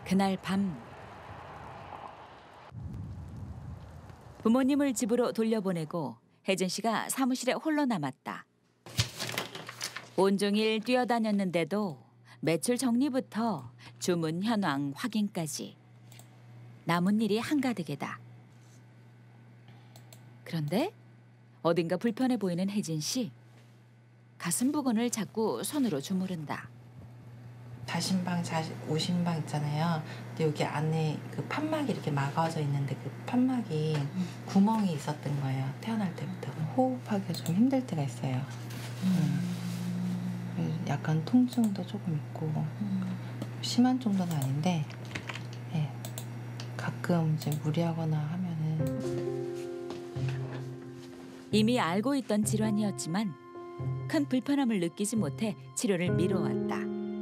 그날 밤 부모님을 집으로 돌려보내고 혜진 씨가 사무실에 홀로 남았다. 온종일 뛰어다녔는데도 매출 정리부터 주문 현황 확인까지 남은 일이 한가득이다. 그런데 어딘가 불편해 보이는 혜진 씨. 가슴 부근을 자꾸 손으로 주무른다. 자신방, 오신방 있잖아요. 근데 여기 안에 그 판막이 이렇게 막아져 있는데 그 판막이 구멍이 있었던 거예요. 태어날 때부터. 호흡하기가 좀 힘들 때가 있어요. 약간 통증도 조금 있고 심한 정도는 아닌데 예, 가끔 이제 무리하거나 하면은 이미 알고 있던 질환이었지만 큰 불편함을 느끼지 못해 치료를 미뤄왔다.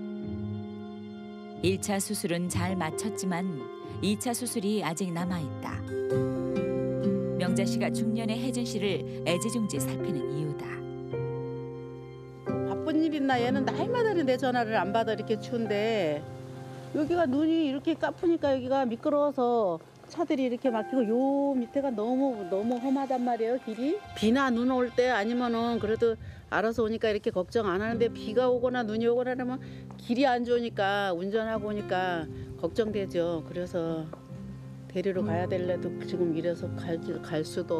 1차 수술은 잘 마쳤지만 2차 수술이 아직 남아있다. 명자 씨가 중년의 혜진 씨를 애지중지 살피는 이유다. 바쁜 일 있나 얘는 날마다 내 전화를 안 받아 이렇게 추운데 여기가 눈이 이렇게 까프니까 여기가 미끄러워서 차들이 이렇게 막히고 요 밑에가 너무 험하단 말이에요 길이. 비나 눈 올 때 아니면은 그래도 알아서 오니까 이렇게 걱정 안 하는데 비가 오거나 눈이 오거나 하면 길이 안 좋으니까 운전하고 오니까 걱정되죠. 그래서 데리러 가야 될래도 지금 이래서 갈 수도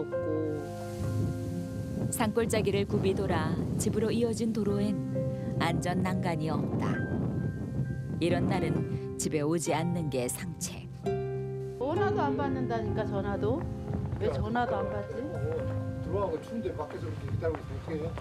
없고. 산골짜기를 굽이 돌아 집으로 이어진 도로엔 안전 난간이 없다. 이런 날은 집에 오지 않는 게 상책. 전화도 안 받는다니까 전화도. 왜 전화도 안 받지? 들어가고 추운데 밖에서 이렇게 기다리고 있어요.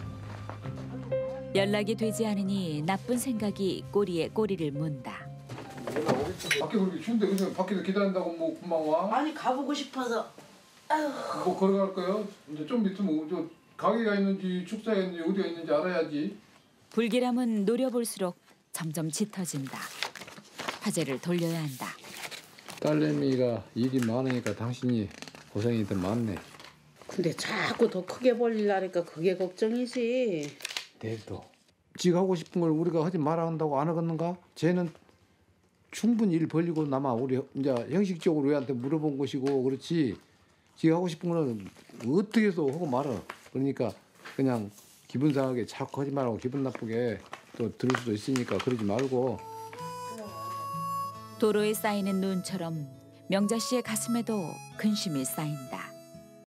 연락이 되지 않으니 나쁜 생각이 꼬리에 꼬리를 문다. 밖에 그렇게 추운데 그냥 밖에서 기다린다고 뭐 금방 와? 아니 가보고 싶어서. 뭐 걸어갈 거요? 이제 좀 있으면 저 가게가 있는지 축사가 있는지 어디가 있는지 알아야지. 불길함은 노려볼수록 점점 짙어진다. 화제를 돌려야 한다. 딸내미가 일이 많으니까 당신이 고생이 더 많네. 근데 자꾸 더 크게 벌리려니까 그게 걱정이지. 내도 지가 하고 싶은 걸 우리가 하지 말아 한다고 안 하겠는가? 쟤는 충분히 일 벌리고 남아 우리 이제 형식적으로 우리한테 물어본 것이고 그렇지. 지가 하고 싶은 거는 어떻게 해서 하고 말아. 그러니까 그냥 기분 상하게 자꾸 하지 말고 기분 나쁘게 또 들을 수도 있으니까 그러지 말고. 도로에 쌓이는 눈처럼 명자 씨의 가슴에도 근심이 쌓인다.